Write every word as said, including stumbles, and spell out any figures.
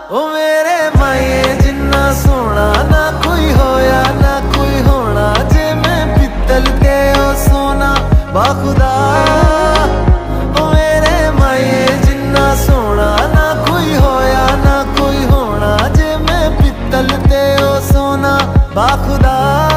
ओ मेरे माए जिन्ना सोना ना कोई होया ना कोई होना, जे मैं पित्तल ते ओ सोना बाखुदा। ओ मेरे माए जिन्ना सोना ना कोई होया ना कोई होना, जे मैं पित्तल ते ओ सोना बाखुदा।